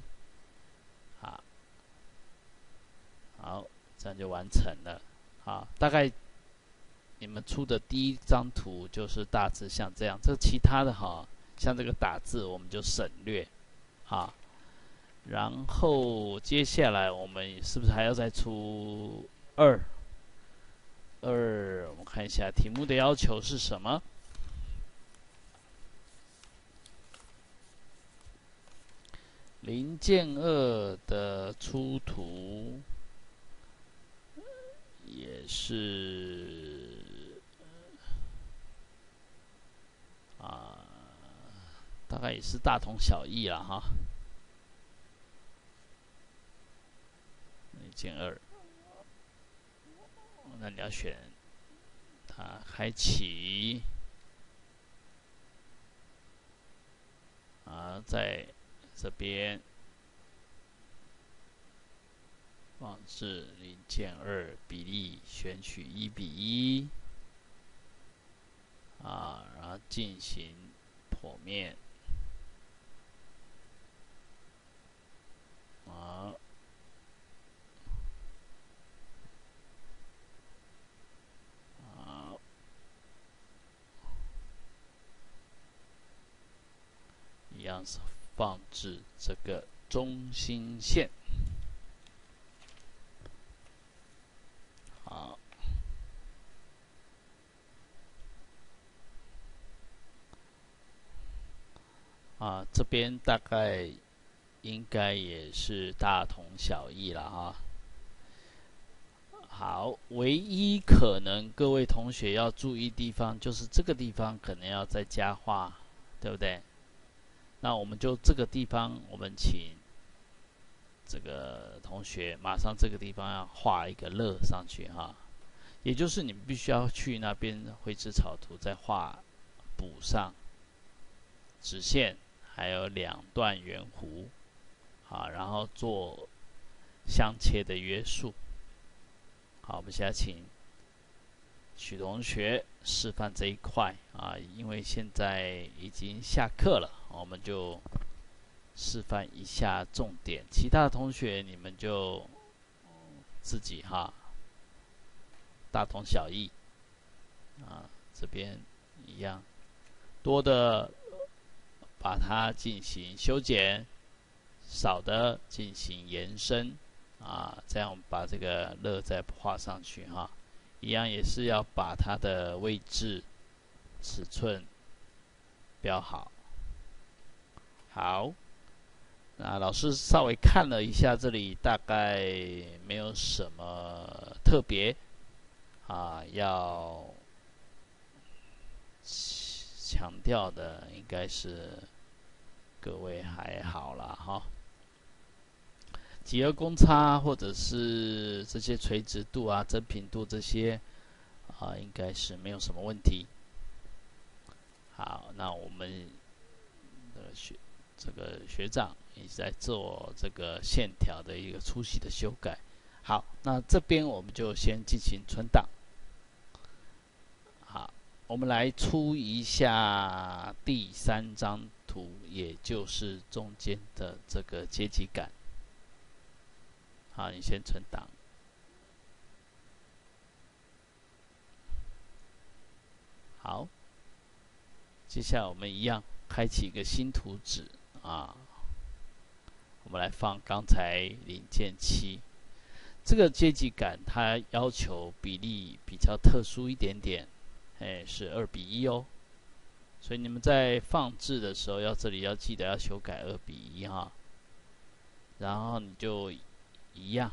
好，这样就完成了。大概你们出的第1张图就是大致像这样，这其他的像这个打字我们就省略然后接下来我们是不是还要再出2？我们看一下题目的要求是什么。0.2的出图也是大概也是大同小异啦哈。0.2，那你要选它开启在这边放置0.2比例，选取1:1然后进行剖面一样是放置这个中心线。好，这边大概应该也是大同小异了哈。好，唯一可能各位同学要注意地方就是这个地方可能要再加画，对不对？那我们就这个地方，我们请这个同学马上这个地方要画一个乐上去哈，也就是你们必须要去那边绘制草图再补上直线，还有2段圆弧，然后做相切的约束。好，我们现在请许同学示范这一块因为现在已经下课了，我们就示范一下重点，其他的同学你们就自己大同小异这边一样，多的把它进行修剪，少的进行延伸这样我们把这个乐再画上去哈，一样也是要把它的位置、尺寸标好。好，那老师稍微看了一下，这里大概没有什么特别要强调的，应该是各位还好啦哈。几何公差或者是这些垂直度真平度这些应该是没有什么问题。好，那我们的这个学长也在做这个线条的一个粗细的修改。好，那这边我们就先进行存档。好，我们来出一下第3张图，也就是中间的这个阶级感。好，你先存档。好，接下来我们一样开启一个新图纸我们来放刚才零件7。这个阶级感它要求比例比较特殊一点点，是2:1哦。所以你们在放置的时候这里要记得要修改2:1哈。然后你就一样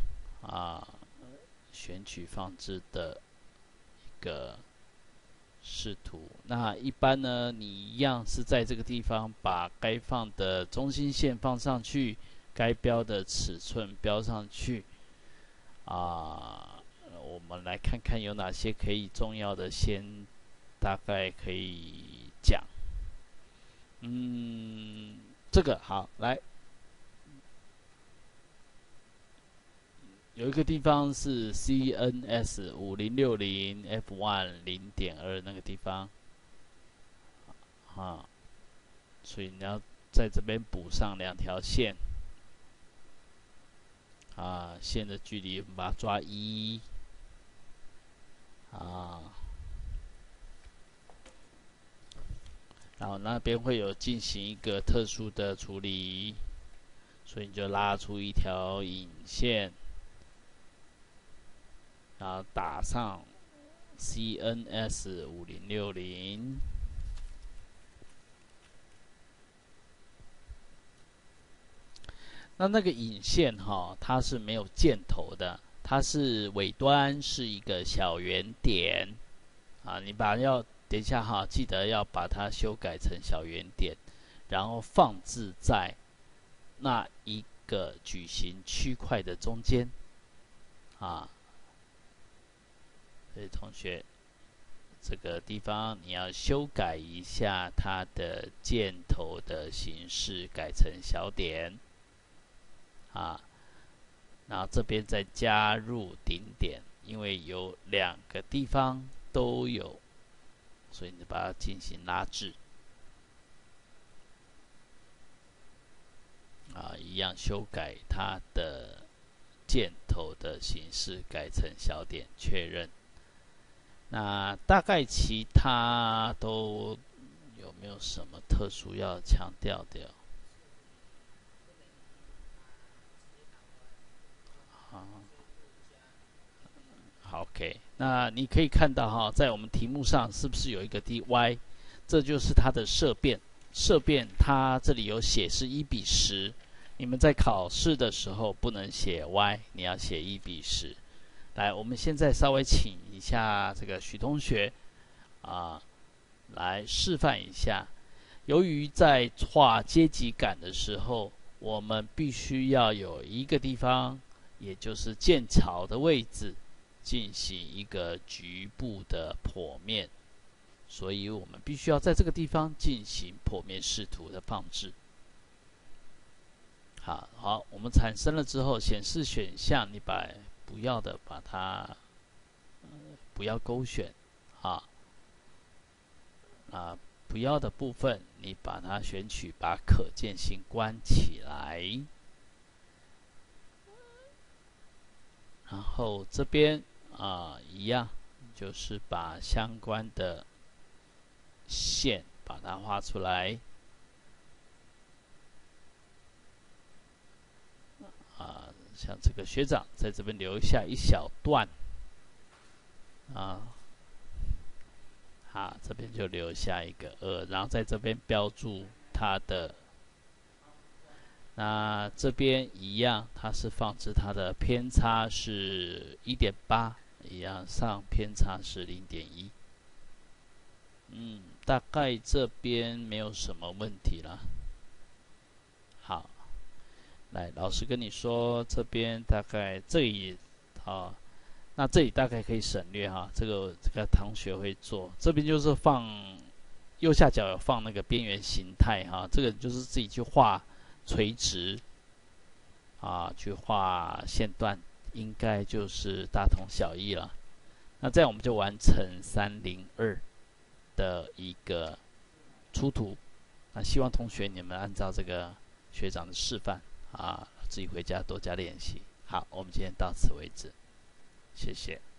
选取放置的一个视图。那一般呢，你一样是在这个地方把该放的中心线放上去，该标的尺寸标上去我们来看看有哪些可以重要的，先大概可以讲。这个好，来。有一个地方是 CNS 5060 F1 0.2那个地方所以你要在这边补上2条线线的距离我们把它抓1然后那边会有进行一个特殊的处理，所以你就拉出一条引线。然后打上 CNS 5060，那个引线它是没有箭头的，它是尾端是一个小圆点你等一下记得要把它修改成小圆点，然后放置在那一个矩形区块的中间所以同学，这个地方你要修改一下它的箭头的形式，改成小点然后这边再加入顶点，因为有2个地方都有，所以你把它进行拉至一样修改它的箭头的形式，改成小点，确认。那大概其他都有没有什么特殊要强调的？好 ，OK。那你可以看到在我们题目上是不是有一个 dy？ 这就是它的色变。色变它这里有写是1:10，你们在考试的时候不能写 y， 你要写1:10。来，我们现在稍微请一下这个许同学来示范一下。由于在画阶级感的时候，我们必须要有一个地方，也就是剑槽的位置，进行一个局部的剖面，所以我们必须要在这个地方进行剖面视图的放置。好，我们产生了之后，显示选项，你把不要的把它不要勾选不要的部分你把它选取，把可见性关起来。然后这边一样，就是把相关的线把它画出来像这个学长在这边留下一小段啊，好，这边就留下一个2，然后在这边标注它的。那这边一样，它是放置它的偏差是 1.8， 一样上偏差是 0.1。大概这边没有什么问题了。好，来，老师跟你说，这边大概这里那这里大概可以省略哈，这个同学会做，这边就是放右下角有放那个边缘形态哈，这个就是自己去画垂直去画线段，应该就是大同小异了。那这样我们就完成302的一个出图。那希望同学你们按照这个学长的示范自己回家多加练习。好，我们今天到此为止，谢谢。